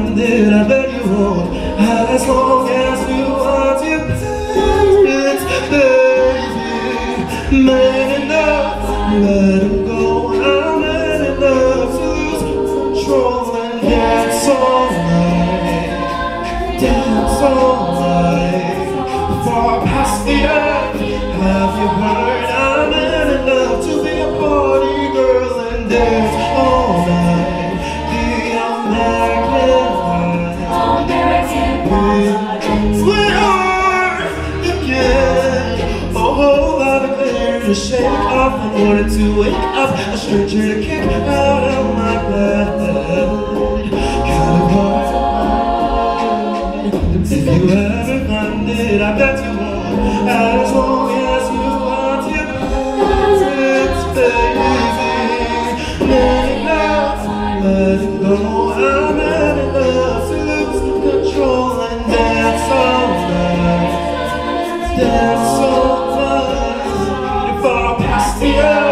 minded, I bet you won't. As long as you want your parents, baby. Man enough, let him go. I'm man enough to lose control and dance all night. Dance all night. Far past the earth, have you heard? I'm man enough to be a party girl and dance all night. The American sweetheart again. A whole lot of air to shake off. I wanted to wake up, a stranger to kick out of my bed. Kind of hard. If you ever find it, I bet you won't. As long as you want your parents, baby. Man enough, let it go. I'm man enough to lose control and dance all night. Dance all night. Far past the earth.